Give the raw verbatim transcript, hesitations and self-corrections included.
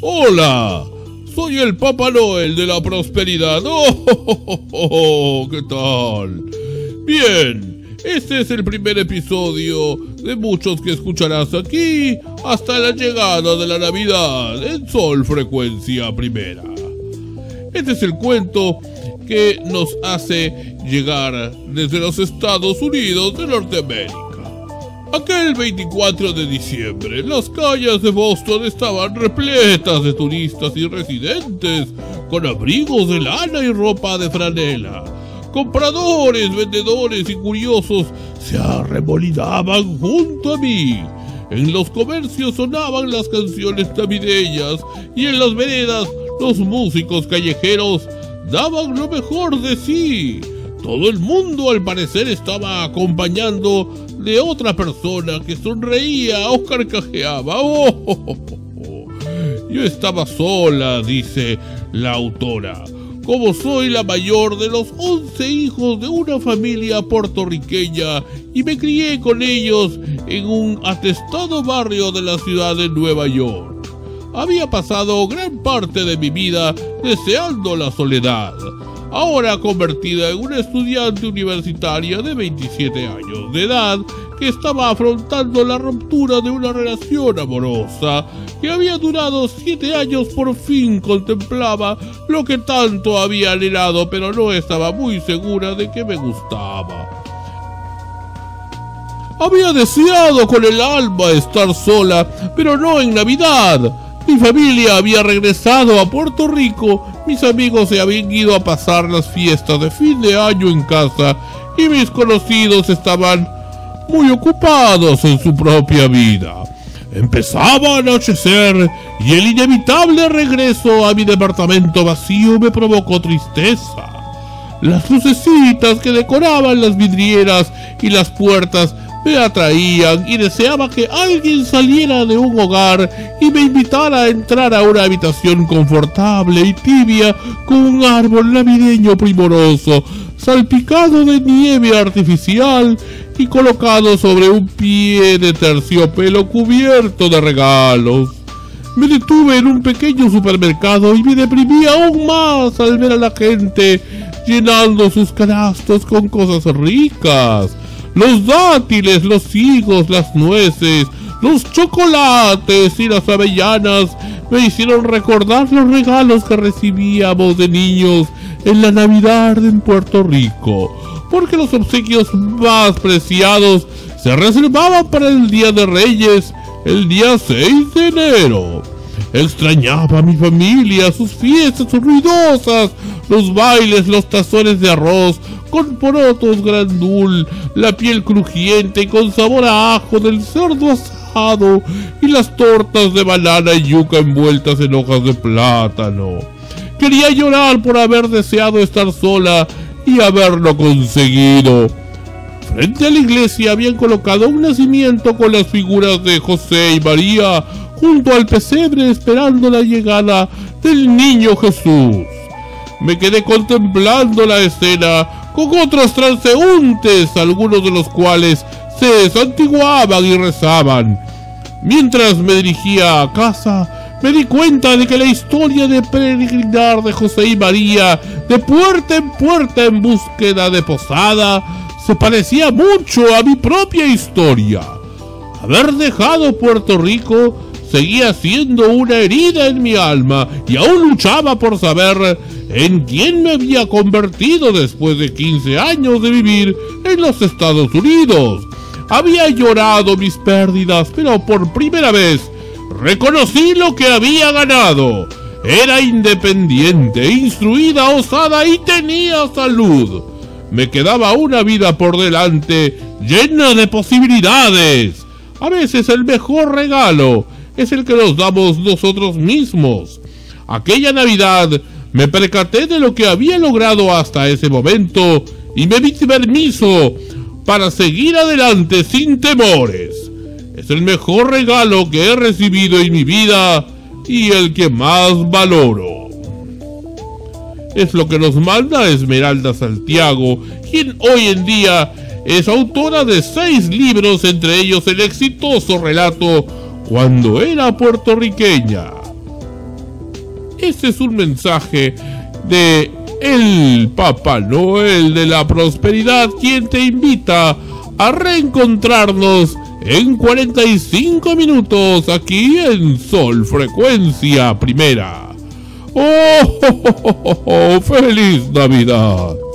Hola, soy el Papá Noel de la prosperidad. ¡Oh, oh, oh, oh! ¿Qué tal? Bien, este es el primer episodio de muchos que escucharás aquí hasta la llegada de la Navidad en Sol Frecuencia Primera. Este es el cuento que nos hace llegar desde los Estados Unidos de Norteamérica. Aquel veinticuatro de diciembre, las calles de Boston estaban repletas de turistas y residentes con abrigos de lana y ropa de franela. Compradores, vendedores y curiosos se arremolinaban junto a mí. En los comercios sonaban las canciones navideñas y en las veredas los músicos callejeros daban lo mejor de sí. Todo el mundo al parecer estaba acompañando de otra persona que sonreía o carcajeaba. Oh, oh, oh, oh. Yo estaba sola, dice la autora. Como soy la mayor de los once hijos de una familia puertorriqueña y me crié con ellos en un atestado barrio de la ciudad de Nueva York. Había pasado gran parte de mi vida deseando la soledad. Ahora convertida en una estudiante universitaria de veintisiete años de edad que estaba afrontando la ruptura de una relación amorosa que había durado siete años, por fin contemplaba lo que tanto había anhelado, pero no estaba muy segura de que me gustaba. Había deseado con el alma estar sola, pero no en Navidad. Mi familia había regresado a Puerto Rico, mis amigos se habían ido a pasar las fiestas de fin de año en casa y mis conocidos estaban muy ocupados en su propia vida. Empezaba a anochecer y el inevitable regreso a mi departamento vacío me provocó tristeza. Las lucecitas que decoraban las vidrieras y las puertas me atraían y deseaba que alguien saliera de un hogar y me invitara a entrar a una habitación confortable y tibia con un árbol navideño primoroso, salpicado de nieve artificial y colocado sobre un pie de terciopelo cubierto de regalos. Me detuve en un pequeño supermercado y me deprimí aún más al ver a la gente llenando sus canastos con cosas ricas. Los dátiles, los higos, las nueces, los chocolates y las avellanas me hicieron recordar los regalos que recibíamos de niños en la Navidad en Puerto Rico, porque los obsequios más preciados se reservaban para el Día de Reyes, el día seis de enero. Extrañaba a mi familia, sus fiestas ruidosas, los bailes, los tazones de arroz con porotos grandul, la piel crujiente y con sabor a ajo del cerdo asado y las tortas de banana y yuca envueltas en hojas de plátano. Quería llorar por haber deseado estar sola y haberlo conseguido. Frente a la iglesia habían colocado un nacimiento con las figuras de José y María junto al pesebre esperando la llegada del niño Jesús. Me quedé contemplando la escena con otros transeúntes, algunos de los cuales se santiguaban y rezaban. Mientras me dirigía a casa, me di cuenta de que la historia de peregrinar de José y María de puerta en puerta en búsqueda de posada se parecía mucho a mi propia historia. Haber dejado Puerto Rico seguía siendo una herida en mi alma y aún luchaba por saber en quién me había convertido después de quince años de vivir en los Estados Unidos. Había llorado mis pérdidas, pero por primera vez reconocí lo que había ganado. Era independiente, instruida, osada y tenía salud. Me quedaba una vida por delante llena de posibilidades. A veces el mejor regalo es el que nos damos nosotros mismos. Aquella Navidad me percaté de lo que había logrado hasta ese momento y me di permiso para seguir adelante sin temores. Es el mejor regalo que he recibido en mi vida y el que más valoro. Es lo que nos manda Esmeralda Santiago, quien hoy en día es autora de seis libros, entre ellos el exitoso relato Cuando era puertorriqueña. Este es un mensaje de el Papá Noel de la Prosperidad, quien te invita a reencontrarnos en cuarenta y cinco minutos aquí en Sol Frecuencia Primera. ¡Oh, oh, oh, oh, oh! ¡Feliz Navidad!